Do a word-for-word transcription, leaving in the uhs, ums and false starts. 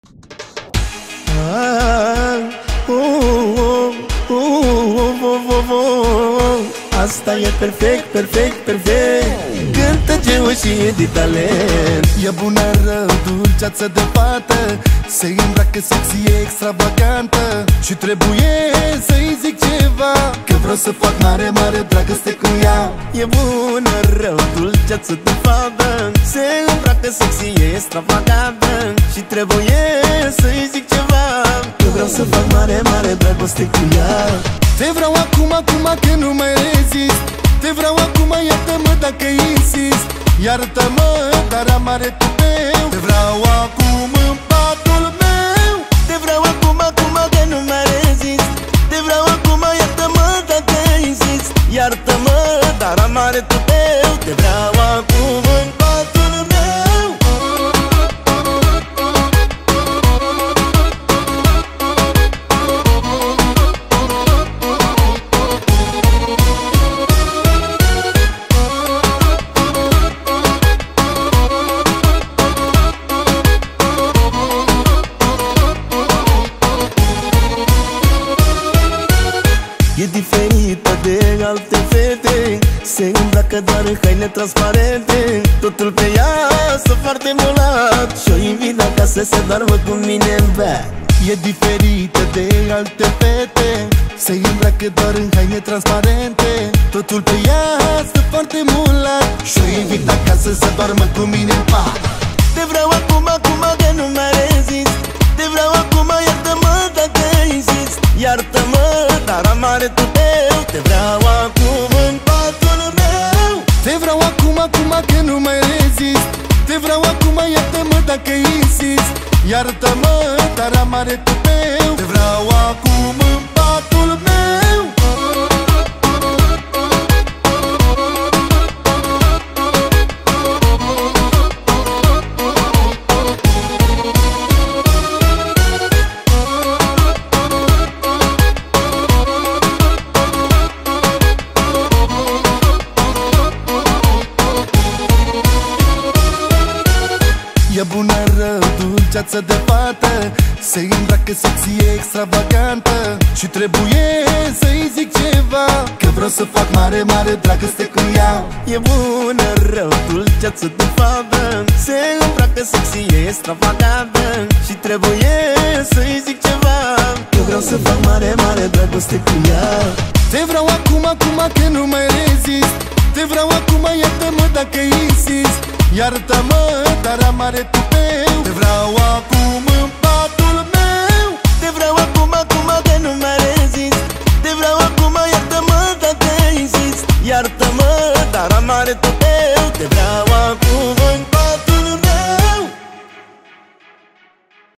Asta e perfect, perfect, perfect. Cântă Geo și e de talent. E bună, rău, dulceață de fată, se îmbracă sexy, e extravagantă. Și trebuie să-i zic ceva, că vreau să fac mare, mare dragoste cu ea. E bună, rău, dulceață de fată, se îmbracă sexy, e extravagantă. Și trebuie să-i zic ceva, că vreau să fac mare, mare dragoste cu ea. Te vreau acum, acum că nu mai rezist. Te vreau acum, iartă-mă dacă insist. Iartă-mă, dar am mare tupeu. Te vreau acum în patul meu. Te vreau acum, acum că nu mai rezist. Te vreau acum, iartă-mă dacă insist. Iartă-mă, dar am mare tupeu. Te vreau acum în patul meu. E diferită de alte fete, se îmbracă doar în haine transparente. Totul pe ea stă foarte mulat și-o invit acasă să doarmă cu mine în beat. E diferită de alte fete, se îmbracă doar în haine transparente. Totul pe ea stă foarte mulat și-o invit acasă să doarmă cu mine în pat. Te vreau acum, acum că nu mai rezist. Te vreau acum, iartă-mă dacă insist. Iartă-mă, dar am mare tupeu. Te vreau acum în patul meu. Te vreau acum, acum că nu mai rezist. Te vreau acum, iartă-mă dacă insist. Iartă-mă, dar am mare tupeu. Te vreau acum în patul meu. E bună, rău, dulceață de fată, se îmbracă sexy, e extravagantă. Și trebuie să-i zic ceva, că vreau să fac mare, mare dragoste cu ea. E bună, rău, dulceață de fată, se îmbracă sexy, e extravagantă. Și trebuie să-i zic ceva, că vreau să fac mare, mare dragoste cu ea. Te vreau acum, acum că nu mai rezist. Te vreau acum, iartă-mă dacă insist. Iartă-mă, dar am mare tupeu. Te vreau acum